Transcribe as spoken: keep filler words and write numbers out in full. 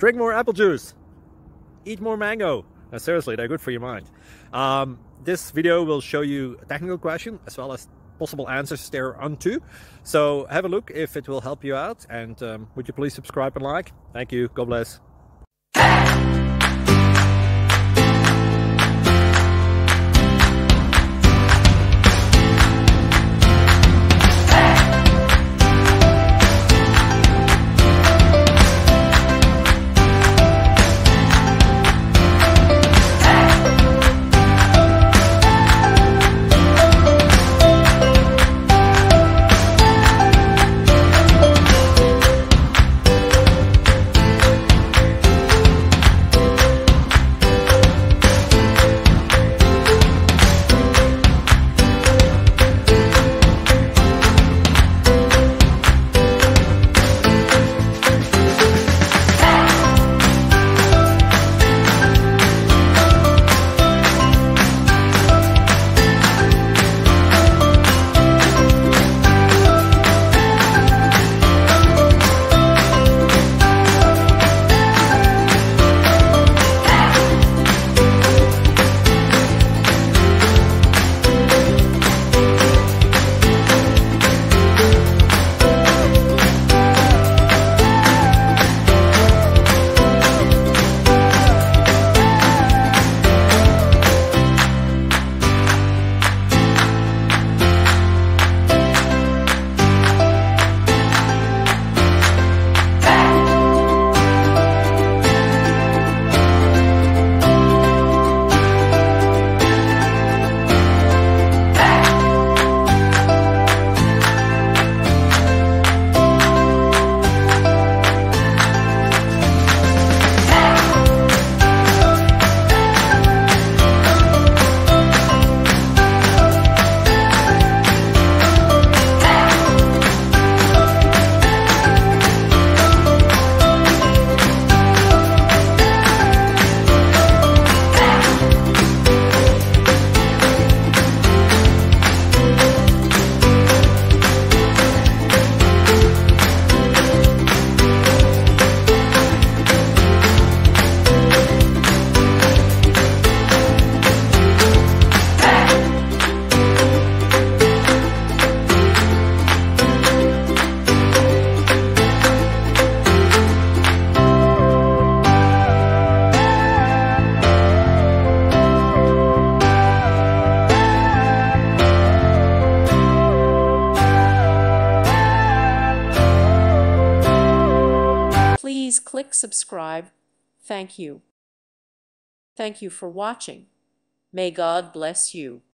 Drink more apple juice. Eat more mango. No, seriously, they're good for your mind. Um, this video will show you a technical question as well as possible answers thereunto. So have a look if it will help you out, and um, would you please subscribe and like? Thank you. God bless. Please click subscribe. Thank you. Thank you for watching. May God bless you.